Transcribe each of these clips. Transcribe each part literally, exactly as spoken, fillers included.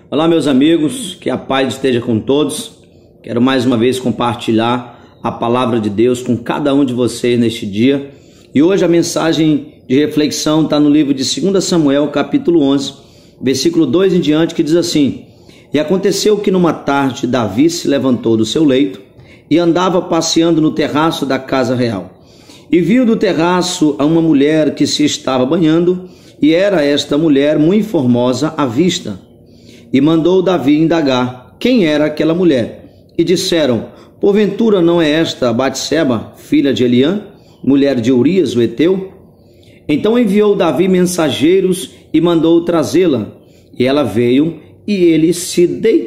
Olá, meus amigos, que a paz esteja com todos. Quero mais uma vez compartilhar a palavra de Deus com cada um de vocês neste dia. E hoje a mensagem de reflexão está no livro de dois Samuel, capítulo onze, versículo dois em diante, que diz assim: E aconteceu que numa tarde Davi se levantou do seu leito e andava passeando no terraço da casa real. E viu do terraço a uma mulher que se estava banhando, e era esta mulher muito formosa à vista. E mandou Davi indagar quem era aquela mulher. E disseram: Porventura não é esta Batseba, filha de Eliã, mulher de Urias, o heteu? Então enviou Davi mensageiros e mandou trazê-la. E ela veio, e ele se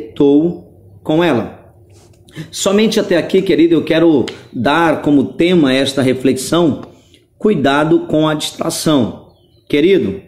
deitou com ela. Somente até aqui, querido, eu quero dar como tema esta reflexão: cuidado com a distração. Querido,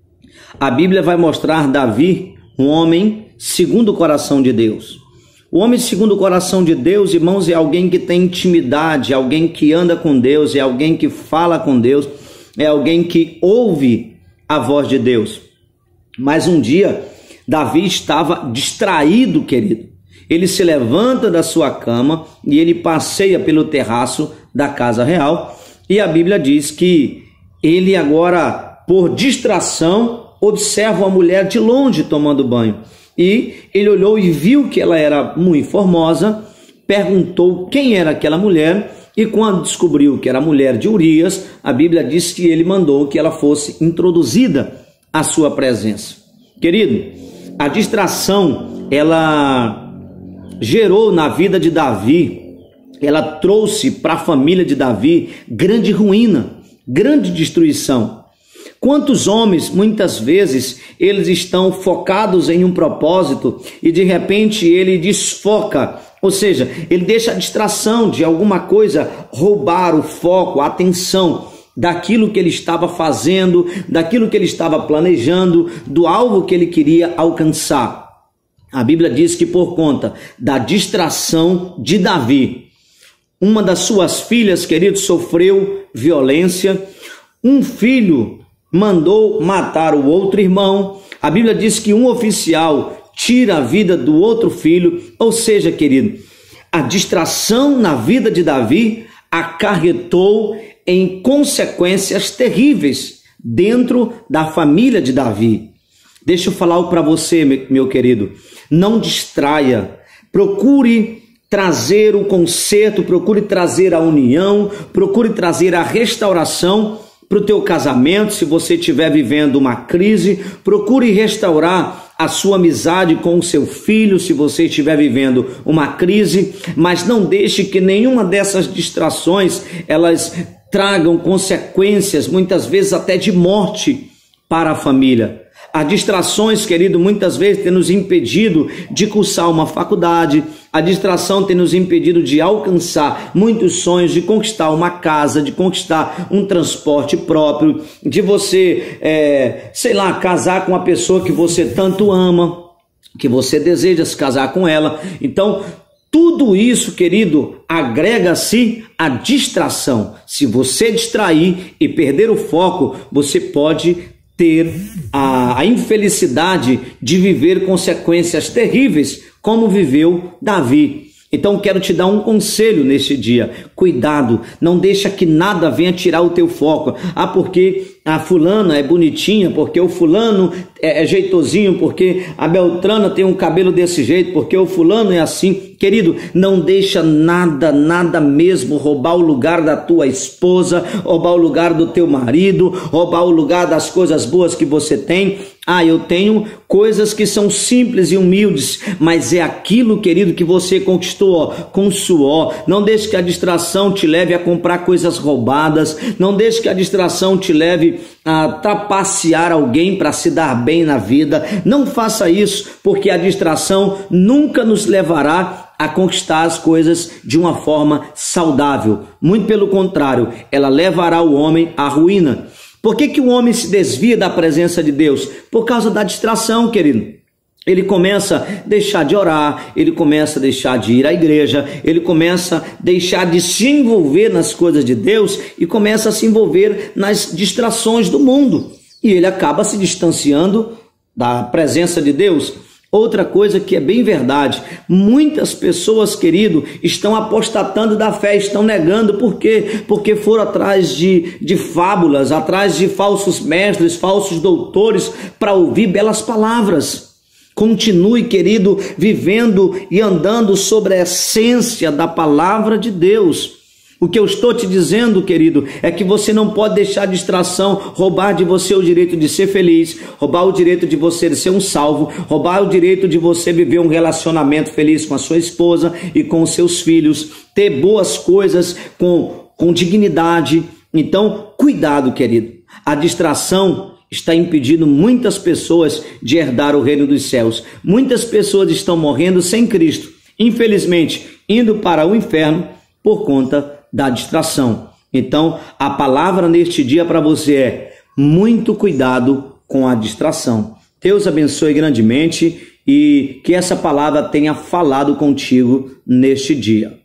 a Bíblia vai mostrar Davi um homem segundo o coração de Deus. O homem segundo o coração de Deus, irmãos, é alguém que tem intimidade, é alguém que anda com Deus, é alguém que fala com Deus, é alguém que ouve a voz de Deus. Mas um dia, Davi estava distraído, querido. Ele se levanta da sua cama e ele passeia pelo terraço da casa real. E a Bíblia diz que ele agora, por distração, observa uma mulher de longe tomando banho. E ele olhou e viu que ela era muito formosa, perguntou quem era aquela mulher, e quando descobriu que era a mulher de Urias, a Bíblia diz que ele mandou que ela fosse introduzida à sua presença. Querido, a distração, ela gerou na vida de Davi, ela trouxe para a família de Davi grande ruína, grande destruição. Quantos homens, muitas vezes, eles estão focados em um propósito e de repente ele desfoca, ou seja, ele deixa a distração de alguma coisa roubar o foco, a atenção daquilo que ele estava fazendo, daquilo que ele estava planejando, do alvo que ele queria alcançar. A Bíblia diz que por conta da distração de Davi, uma das suas filhas, querido, sofreu violência, um filho mandou matar o outro irmão. A Bíblia diz que um oficial tira a vida do outro filho. Ou seja, querido, a distração na vida de Davi acarretou em consequências terríveis dentro da família de Davi. Deixa eu falar algo para você, meu querido. Não distraia. Procure trazer o conserto, procure trazer a união, procure trazer a restauração para o teu casamento. Se você estiver vivendo uma crise, procure restaurar a sua amizade com o seu filho, se você estiver vivendo uma crise, mas não deixe que nenhuma dessas distrações, elas tragam consequências, muitas vezes até de morte para a família. As distrações, querido, muitas vezes tem nos impedido de cursar uma faculdade, a distração tem nos impedido de alcançar muitos sonhos, de conquistar uma casa, de conquistar um transporte próprio, de você, é, sei lá, casar com a pessoa que você tanto ama, que você deseja se casar com ela. Então, tudo isso, querido, agrega-se à distração. Se você distrair e perder o foco, você pode ter a, a infelicidade de viver consequências terríveis, como viveu Davi. Então quero te dar um conselho neste dia: cuidado, não deixa que nada venha tirar o teu foco. Ah, porque a fulana é bonitinha, porque o fulano é, é jeitosinho, porque a Beltrana tem um cabelo desse jeito, porque o fulano é assim. Querido, não deixa nada, nada mesmo roubar o lugar da tua esposa, roubar o lugar do teu marido, roubar o lugar das coisas boas que você tem. Ah, eu tenho coisas que são simples e humildes, mas é aquilo, querido, que você conquistou ó, com suor. Não deixe que a distração te leve a comprar coisas roubadas. Não deixe que a distração te leve a trapacear alguém para se dar bem na vida. Não faça isso, porque a distração nunca nos levará a conquistar as coisas de uma forma saudável. Muito pelo contrário, ela levará o homem à ruína. Por que que o homem se desvia da presença de Deus? Por causa da distração, querido. Ele começa a deixar de orar, ele começa a deixar de ir à igreja, ele começa a deixar de se envolver nas coisas de Deus e começa a se envolver nas distrações do mundo. E ele acaba se distanciando da presença de Deus. Outra coisa que é bem verdade, muitas pessoas, querido, estão apostatando da fé, estão negando. Por quê? Porque foram atrás de, de fábulas, atrás de falsos mestres, falsos doutores, para ouvir belas palavras. Continue, querido, vivendo e andando sobre a essência da palavra de Deus. O que eu estou te dizendo, querido, é que você não pode deixar a distração roubar de você o direito de ser feliz, roubar o direito de você ser um salvo, roubar o direito de você viver um relacionamento feliz com a sua esposa e com os seus filhos, ter boas coisas com, com dignidade. Então, cuidado, querido. A distração está impedindo muitas pessoas de herdar o reino dos céus. Muitas pessoas estão morrendo sem Cristo, infelizmente, indo para o inferno por conta da distração. Então, a palavra neste dia para você é: muito cuidado com a distração. Deus abençoe grandemente e que essa palavra tenha falado contigo neste dia.